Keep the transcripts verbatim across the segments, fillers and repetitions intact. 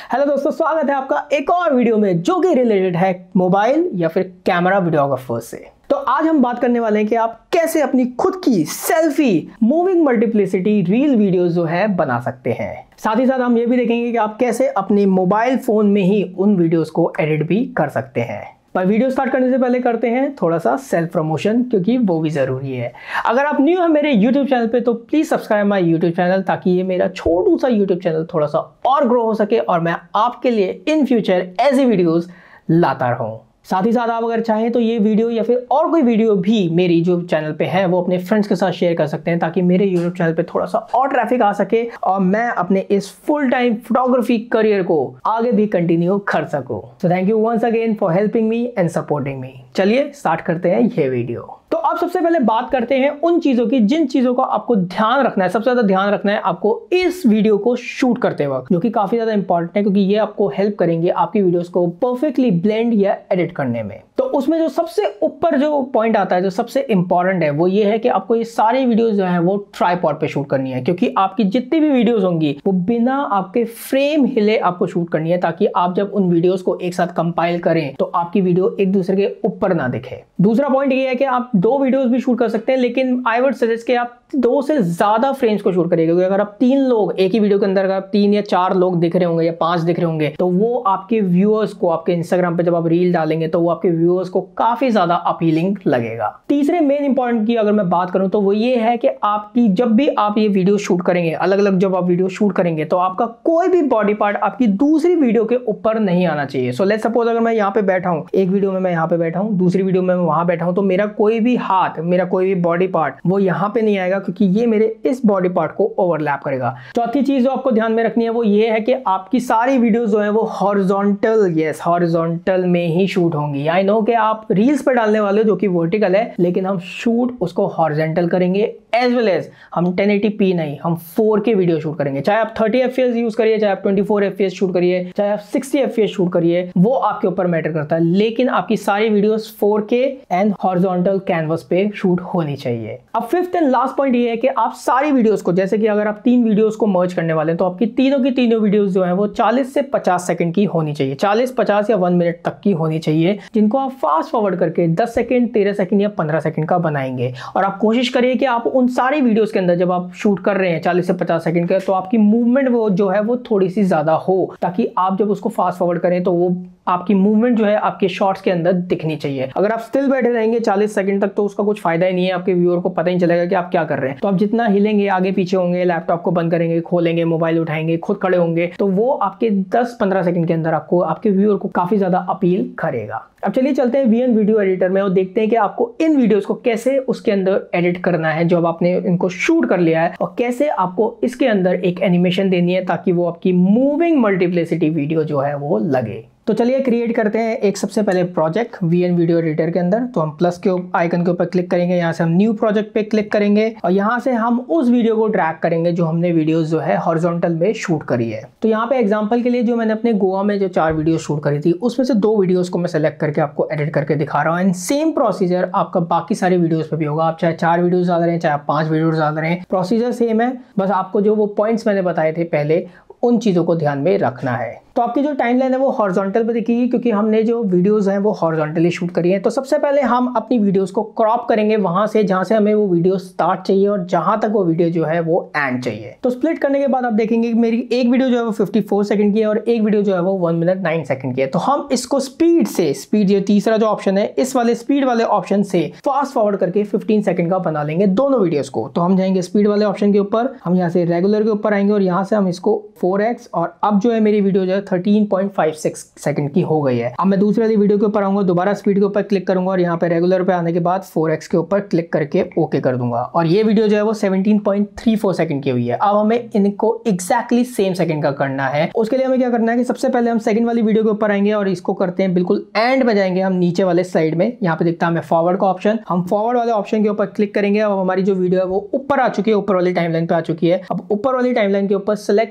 Hello दोस्तों, स्वागत है आपका एक और वीडियो में जो कि रिलेटेड है मोबाइल या फिर कैमरा वीडियोग्राफर से। तो आज हम बात करने वाले हैं कि आप कैसे अपनी खुद की selfie moving multiplicity reel videos जो है बना सकते हैं। साथ ही साथ हम ये भी देखेंगे कि आप कैसे अपने मोबाइल फोन में ही उन वीडियोस को एडिट भी कर सकते हैं। पर वीडियो स्टार्ट करने से पहले करते हैं थोड़ा सा सेल्फ प्रमोशन, क्योंकि वो भी ज़रूरी है। अगर आप न्यू हैं मेरे यूट्यूब चैनल पे तो please subscribe my YouTube channel, ताकि ये मेरा छोटू सा यूट्यूब चैनल थोड़ा सा और ग्रो हो सके और मैं आपके लिए इन फ्यूचर ऐसी वीडियोस लाता रहूं। साथ ही साथ आप अगर चाहें तो ये वीडियो या फिर और कोई वीडियो भी मेरी जो चैनल पे है वो अपने फ्रेंड्स के साथ शेयर कर सकते हैं, ताकि मेरे यूट्यूब चैनल पे थोड़ा सा और ट्रैफिक आ सके और मैं अपने इस फुल टाइम फोटोग्राफी करियर को आगे भी कंटिन्यू कर सकूं। So thank you once again for helping me and supporting me. चलिए स्टार्ट करते हैं ये वीडियो। तो अब सबसे पहले बात करते हैं उन चीजों की जिन चीजों का आपको ध्यान रखना है, सबसे ज्यादा ध्यान रखना है आपको इस वीडियो को शूट करते वक्त, जो कि काफी ज्यादा इंपॉर्टेंट है, क्योंकि ये आपको हेल्प करेंगे आपकी वीडियोस को परफेक्टली ब्लेंड या एडिट करने में। तो उसमें जो सबसे ऊपर जो पॉइंट आता है, जो सबसे इंपॉर्टेंट है, वो ये है कि आपको ये सारी वीडियोस जो है वो ट्राइपॉड पे शूट करनी है, क्योंकि आपकी जितनी भी वीडियोस होंगी वो बिना आपके फ्रेम हिले आपको शूट करनी है, ताकि आप जब उन वीडियोस को एक साथ कंपाइल करें तो आपकी वीडियो एक दूसरे के ऊपर ना दिखे। दूसरा पॉइंट ये है कि आप दो वीडियोस भी शूट कर सकते हैं, लेकिन आई वुड सजेस्ट कि आप दो से ज्यादा फ्रेम्स को शूट करिएगा, क्योंकि अगर आप तीन लोग एक ही वीडियो के अंदर अगर तीन या चार लोग दिख रहे होंगे या पांच दिख रहे होंगे तो वो आपके व्यूअर्स को, आपके इंस्टाग्राम पे जब आप रील डालेंगे तो वो आपके व्यूअर्स को काफी ज्यादा अपीलिंग लगेगा। तीसरे मेन इंपॉर्टेंट की अगर मैं बात करूं तो वो ये है कि आपकी जब भी आप ये वीडियो शूट करेंगे, अलग अलग जब आप वीडियो शूट करेंगे तो आपका कोई भी बॉडी पार्ट आपकी दूसरी वीडियो के ऊपर नहीं आना चाहिए। सो लेट्स सपोज अगर मैं यहाँ पे बैठा हूँ, एक वीडियो में मैं यहाँ पे बैठा हूँ, दूसरी वीडियो में मैं वहां बैठा हूँ, तो मेरा कोई भी हाथ, मेरा कोई भी बॉडी पार्ट वो यहाँ पे नहीं आएगा, क्योंकि ये मेरे इस बॉडी पार्ट को ओवरलैप करेगा। चौथी चीज जो आपको ध्यान में रखनी है वो ये है कि आपकी सारी वीडियोस जो है वो हॉरिजॉन्टल, यस हॉरिजॉन्टल में ही शूट होंगी। आई नो कि आप रील्स पर डालने वाले हो जो कि वर्टिकल है, लेकिन हम शूट उसको हॉरिजॉन्टल करेंगे, एज वेल एज हम टेन एटी पी नहीं, हम फोर के वीडियो शूट करेंगे। चाहे आप thirty F P S use करिए, चाहे आप twenty four F P S shoot करिए, चाहे आप sixty F P S shoot करिए, वो आपके ऊपर मैटर करता है, लेकिन आपकी सारी videos four K and horizontal canvas पे शूट होनी चाहिए। अब फिफ्थ एंड लास्ट पॉइंट ये है कि आप सारी वीडियोस को, जैसे कि अगर आप तीन वीडियोस को मर्ज करने वाले हैं तो आपकी तीनों की तीनों वीडियोस जो है वो चालीस से पचास सेकंड की होनी चाहिए, चालीस पचास या वन मिनट तक की होनी चाहिए, जिनको आप फास्ट फॉरवर्ड करके दस सेकंड, तेरह सेकंड या पंद्रह सेकंड का बनाएंगे। और आप कोशिश करिए कि आप उन सारी वीडियोस के अंदर जब आप शूट कर रहे हैं चालीस से पचास सेकंड के, तो आपकी मूवमेंट वो जो है वो थोड़ी सी ज्यादा हो, ताकि आप जब उसको फास्ट फॉरवर्ड करें तो वो आपकी मूवमेंट जो है आपके शॉट्स के अंदर दिखनी चाहिए। अगर आप स्टिल बैठे रहेंगे चालीस सेकंड तक तो उसका कुछ फायदा ही नहीं है, आपके व्यूअर को पता ही चलेगा कि आप क्या कर रहे हैं। तो आप जितना हिलेंगे, आगे पीछे होंगे, लैपटॉप को बंद करेंगे, खोलेंगे, मोबाइल उठाएंगे, खुद खड़े होंगे, तो वो आपके दस पंद्रह सेकंड के अंदर आपको, आपके व्यूअर को काफी ज्यादा अपील करेगा। अब चलिए चलते हैं वी एन वीडियो एडिटर में और देखते हैं कि आपको इन वीडियोस को कैसे उसके अंदर एडिट करना है जो आपने इनको शूट कर लिया है, और कैसे आपको इसके अंदर एक एनिमेशन देनी है ताकि वो आपकी मूविंग मल्टीप्लिसिटी वीडियो जो है वो लगे। तो चलिए क्रिएट करते हैं एक सबसे पहले project V N video editor के अंदर। तो हम प्लस के आइकन के ऊपर क्लिक करेंगे, यहाँ से हम न्यू प्रोजेक्ट पे क्लिक करेंगे और यहाँ से हम उस वीडियो को ड्रैग करेंगे जो हमने वीडियोस जो है हॉरिजॉन्टल में शूट करी है। तो यहाँ पे एग्जांपल के लिए जो मैंने अपने गोवा में जो चार वीडियो शूट करी थी उसमें से दो वीडियोस को मैं सेलेक्ट करके आपको एडिट करके दिखा रहा हूँ। एंड सेम प्रोसीजर आपका बाकी सारी वीडियोस पे भी होगा। आप चाहे चार वीडियोस डाल रहे हैं, चाहे आप पांच वीडियोस डाल रहे हैं, प्रोसीजर सेम है, बस आपको जो वो पॉइंट्स मैंने बताए थे पहले उन चीज़ों को ध्यान में रखना है। तो आपकी जो टाइमलाइन है वो हॉरिजॉन्टल पे दिखेगी, क्योंकि हमने जो वीडियोस हैं वो हॉरिजॉन्टली शूट करी है। तो सबसे पहले हम अपनी वीडियोस को क्रॉप करेंगे वहां से जहां से हमें वो वीडियो स्टार्ट चाहिए और जहां तक वो वीडियो जो है वो एंड चाहिए। तो स्प्लिट करने के बाद आप देखेंगे कि मेरी एक वीडियो जो है वो फिफ्टी फोर सेकंड की है और एक वीडियो जो है वो वन मिनट नाइन सेकंड की है। तो हम इसको स्पीड से, स्पीड जो तीसरा जो ऑप्शन है, इस वाले स्पीड वाले ऑप्शन से फास्ट फॉरवर्ड करके फिफ्टीन सेकंड का बना लेंगे दोनों वीडियोस को। तो हम जाएंगे स्पीड वाले ऑप्शन के ऊपर, हम यहाँ से रेगुलर के ऊपर आएंगे और यहाँ से हम इसको फोर एक्स, और अब जो है मेरी वीडियो जो है thirteen point five six second की हो गई है। अब मैं दूसरे वाली वीडियो के ऊपर आऊंगा, दोबारा स्पीड के ऊपर क्लिक करूंगा और यहाँ पे रेगुलर पे आने के बाद फोर एक्स के ऊपर क्लिक करके ओके कर दूंगा और ये वीडियो जो है वो seventeen point three four second की हुई है। अब हमें इनको एक्जैक्टली सेम सेकंड का करना है। उसके लिए हमें क्या करना है कि सबसे पहले हम सेकंड वाली वीडियो के ऊपर आएंगे और इसको करते हैं बिल्कुल एंड में जाएंगे हम नीचे वाले साइड में, यहाँ पे दिखता है हमें फॉरवर्ड का ऑप्शन, हम फॉरवर्ड वाले ऑप्शन के ऊपर क्लिक करेंगे और हमारी जो वीडियो है वो ऊपर आ चुकी है, ऊपर वाली टाइमलाइन पे आ चुकी है। अब ऊपर वाली टाइमलाइन के ऊपर सेलेक्ट करके इसको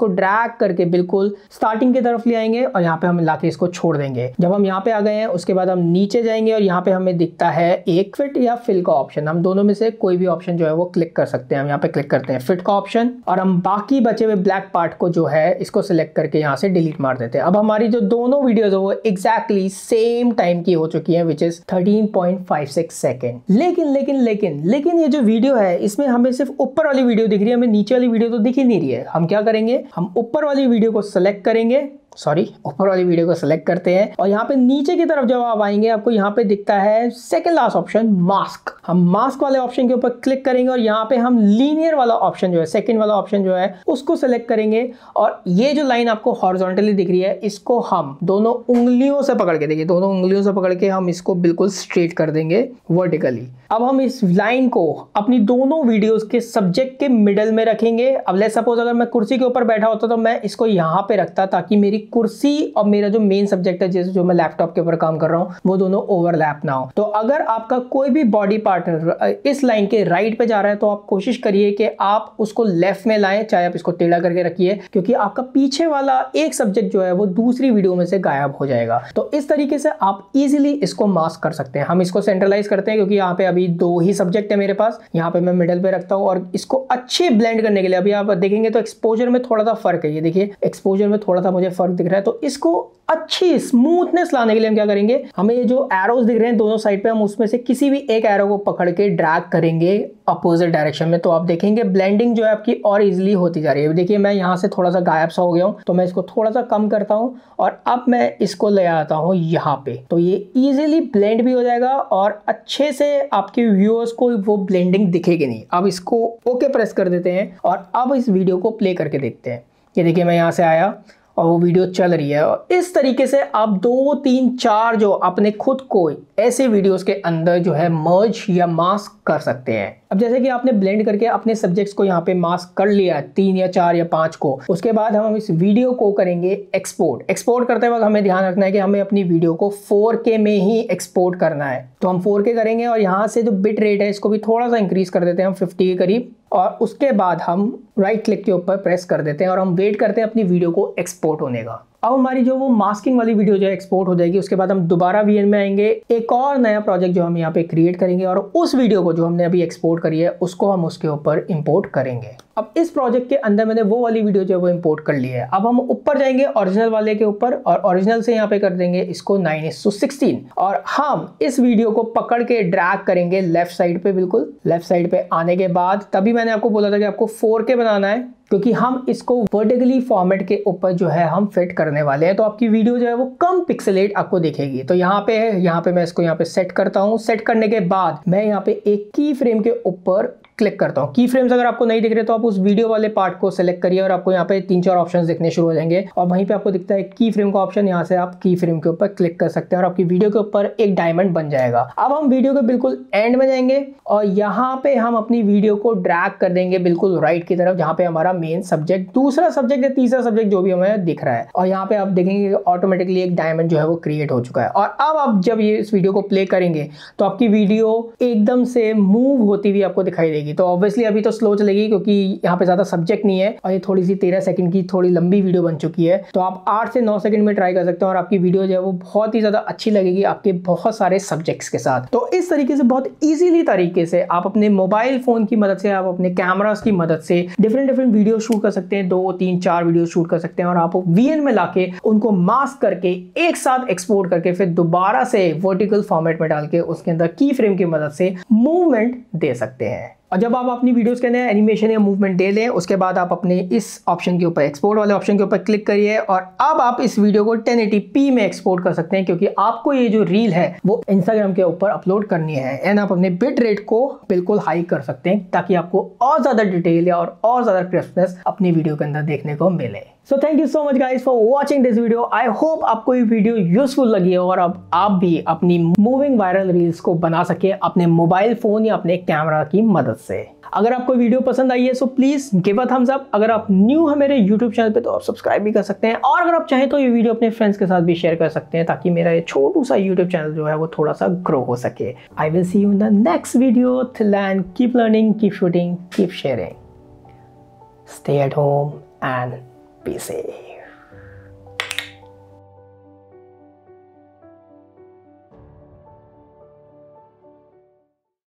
इसको ड्रैग करके बिल्कुल स्टार्टिंग की तरफ ले आएंगे और यहाँ पे हम लाके इसको छोड़ देंगे। जब हम यहाँ पे आ गए हैं उसके बाद हम नीचे जाएंगे और यहाँ पे हमें दिखता है एक फिट या फिल का ऑप्शन। हम दोनों में से कोई भी ऑप्शन जो है वो क्लिक कर सकते हैं। हम यहाँ पे क्लिक करते हैं फिट का ऑप्शन और हम बाकी बचे हुए ब्लैक पार्ट को जो है इसको सिलेक्ट करके यहाँ से डिलीट मार देते हैं। अब हमारी जो दोनों वीडियोस है वो एग्जैक्टली सेम टाइम की हो चुकी है, which is thirteen point five six second. लेकिन लेकिन लेकिन लेकिन ये जो वीडियो है इसमें हमें सिर्फ ऊपर वाली वीडियो दिख रही है, हमें नीचे वाली वीडियो तो दिख ही नहीं रही है। हम क्या करेंगे, हम ऊपर वाली वीडियो को सिलेक्ट करेंगे, सॉरी ऊपर वाली वीडियो को सिलेक्ट करते हैं और यहाँ पे नीचे की तरफ जब आप आएंगे आपको यहाँ पे दिखता है सेकंड लास्ट ऑप्शन मास्क। हम मास्क वाले ऑप्शन के ऊपर क्लिक करेंगे और यहाँ पे हम लीनियर वाला ऑप्शन जो है, सेकंड वाला ऑप्शन जो है उसको सिलेक्ट करेंगे और ये जो लाइन आपको हॉरिजॉन्टली दिख रही है इसको हम दोनों उंगलियों से पकड़ के, देखिए दोनों उंगलियों से पकड़ के हम इसको बिल्कुल स्ट्रेट कर देंगे वर्टिकली। अब हम इस लाइन को अपनी दोनों वीडियोस के सब्जेक्ट के मिडल में रखेंगे। अब लेट्स सपोज अगर मैं कुर्सी के ऊपर बैठा होता तो मैं इसको यहाँ पे रखता ताकि मेरी कुर्सी और मेरा जो मेन सब्जेक्ट है जैसे जो मैं लैपटॉप के ऊपर काम कर रहा हूँ वो दोनों ओवरलैप ना हो। तो अगर आपका कोई भी बॉडी पार्ट इस लाइन के राइट पे जा रहा है तो आप कोशिश करिए कि आप उसको लेफ्ट में लाएं, चाहे आप इसको टेढ़ा करके रखिए, क्योंकि आपका पीछे वाला एक सब्जेक्ट जो है वो दूसरी वीडियो में से गायब हो जाएगा। तो इस तरीके से आप इजीली इसको मास्क कर सकते हैं। हम इसको सेंट्रलाइज करते हैं क्योंकि यहाँ पे अभी दो ही सब्जेक्ट है मेरे पास, यहाँ पे मैं मिडल पे रखता हूँ और इसको अच्छे ब्लेंड करने के लिए अभी आप देखेंगे तो एक्सपोजर में थोड़ा सा फर्क है, ये देखिए एक्सपोजर में थोड़ा सा मुझे फर्क दिख रहा है। तो इसको अच्छी स्मूथनेस लाने के लिए हम क्या करेंगे, हमें ये जो एरोज दिख रहे हैं दोनों साइड पे, हम उसमें से किसी भी एक एरो को पकड़ के ड्रैग करेंगे अपोजिट डायरेक्शन में, तो आप देखेंगे ब्लेंडिंग जो है आपकी और इजीली होती जा रही है। देखिए मैं यहाँ से थोड़ा सा गायब सा हो गया हूँ तो मैं इसको थोड़ा सा कम करता हूँ और अब मैं इसको ले आता हूँ यहाँ पे, तो ये इजीली ब्लेंड भी हो जाएगा और अच्छे से आपके व्यूअर्स को वो ब्लेंडिंग दिखेगी नहीं। अब इसको ओके प्रेस कर देते हैं और अब इस वीडियो को प्ले करके देखते हैं। ये देखिए मैं यहाँ से आया और वो वीडियो चल रही है और इस तरीके से आप दो तीन चार जो अपने खुद को ऐसे वीडियोस के अंदर जो है मर्ज या मास्क कर सकते हैं। अब जैसे कि आपने ब्लेंड करके अपने सब्जेक्ट्स को यहाँ पे मास्क कर लिया तीन या चार या पांच को, उसके बाद हम इस वीडियो को करेंगे एक्सपोर्ट। एक्सपोर्ट करते वक्त हमें ध्यान रखना है कि हमें अपनी वीडियो को फोर के में ही एक्सपोर्ट करना है, तो हम फोर के करेंगे और यहाँ से जो बिट रेट है इसको भी थोड़ा सा इंक्रीज कर देते हैं हम फिफ्टी के करीब और उसके बाद हम राइट क्लिक के ऊपर प्रेस कर देते हैं और हम वेट करते हैं अपनी वीडियो को एक्सपोर्ट होने का। अब हमारी जो वो मास्किंग वाली वीडियो जो है एक्सपोर्ट हो जाएगी, उसके बाद हम दोबारा वीएन में आएंगे, एक और नया प्रोजेक्ट जो हम यहाँ पे क्रिएट करेंगे और उस वीडियो को जो हमने अभी एक्सपोर्ट करी है उसको हम उसके ऊपर इंपोर्ट करेंगे। अब इस प्रोजेक्ट के अंदर मैंने वो वाली वीडियो जो है वो इंपोर्ट कर ली है। अब हम ऊपर जाएंगे ओरिजिनल वाले के ऊपर और ओरिजिनल से यहाँ पे कर देंगे इसको नाइन इस टू सिक्सटीन और हम इस वीडियो को पकड़ के ड्रैग करेंगे लेफ्ट साइड पे, बिल्कुल लेफ्ट साइड पे आने के बाद तभी मैंने आपको बोला था कि आपको फोर के बनाना है क्योंकि हम इसको वर्टिकली फॉर्मेट के ऊपर जो है हम फिट करने वाले हैं, तो आपकी वीडियो जो है वो कम पिक्सेलेट आपको दिखेगी। तो यहाँ पे है, यहाँ पे मैं इसको यहाँ पे सेट करता हूँ। सेट करने के बाद मैं यहाँ पे एक की फ्रेम के ऊपर क्लिक करता हूँ। की फ्रेम्स अगर आपको नहीं दिख रहे तो आप उस वीडियो वाले पार्ट को सिलेक्ट करिए और आपको यहाँ पे तीन चार ऑप्शंस दिखने शुरू हो जाएंगे और वहीं पे आपको दिखता है की फ्रेम का ऑप्शन, यहाँ से आप की फ्रेम के ऊपर क्लिक कर सकते हैं और आपकी वीडियो के ऊपर एक डायमंड बन जाएगा। अब हम वीडियो के बिल्कुल एंड में जाएंगे और यहाँ पे हम अपनी वीडियो को ड्रैग कर देंगे बिल्कुल राइट की तरफ जहाँ पे हमारा मेन सब्जेक्ट, दूसरा सब्जेक्ट या तीसरा सब्जेक्ट जो भी हमें दिख रहा है और यहाँ पे आप देखेंगे ऑटोमेटिकली एक डायमंड जो है वो क्रिएट हो चुका है। और अब आप जब ये इस वीडियो को प्ले करेंगे तो आपकी वीडियो एकदम से मूव होती हुई आपको दिखाई देगी। तो ऑब्वियसली अभी तो स्लो चलेगी क्योंकि यहाँ पे ज्यादा सब्जेक्ट नहीं है और ये थोड़ी सी तेरह सेकंड की थोड़ी लंबी वीडियो बन चुकी है, तो आप आठ से नौ सेकंड में ट्राई कर सकते हैं और आपकी वीडियो जो है वो बहुत ही ज्यादा अच्छी लगेगी आपके बहुत सारे सब्जेक्ट्स के साथ। तो इस तरीके से बहुत इजीली तरीके से आप अपने मोबाइल फोन की मदद से, आप अपने कैमरास की मदद से डिफरेंट डिफरेंट वीडियो शूट कर सकते हैं, दो तीन चार वीडियो शूट कर सकते हैं और आप वीएन में लाके उनको मास्क करके एक साथ एक्सपोर्ट करके फिर दोबारा से वर्टिकल फॉर्मेट में डाल के उसके अंदर की फ्रेम की मदद से मूवमेंट दे सकते हैं। और जब आप अपनी वीडियोस के अंदर एनिमेशन या मूवमेंट दे लें उसके बाद आप अपने इस ऑप्शन के ऊपर, एक्सपोर्ट वाले ऑप्शन के ऊपर क्लिक करिए और अब आप इस वीडियो को टेन एटी पी में एक्सपोर्ट कर सकते हैं क्योंकि आपको ये जो रील है वो इंस्टाग्राम के ऊपर अपलोड करनी है। एंड आप अपने बिट रेट को बिल्कुल हाई कर सकते हैं ताकि आपको और ज्यादा डिटेल या और, और ज्यादा क्रिस्पनेस अपनी वीडियो के अंदर देखने को मिले। So thank you so much guys for watching this video. I hope आपको ये वीडियो यूजफुल लगी हो और अब आप भी अपनी मूविंग वायरल रील्स को बना सके अपने मोबाइल फोन या अपने कैमरा की मदद से। अगर आपको वीडियो पसंद आई है so please give a thumbs up. अगर आप न्यू है मेरे यूट्यूब चैनल पे तो आप सब्सक्राइब भी कर सकते हैं और अगर आप चाहें तो ये वीडियो अपने फ्रेंड्स के साथ भी शेयर कर सकते हैं ताकि मेरा ये छोटू सा यूट्यूब चैनल जो है वो थोड़ा सा ग्रो हो सके। I will see you in the next video. Till then keep learning, keep shooting, keep sharing, stay at home and पीसे।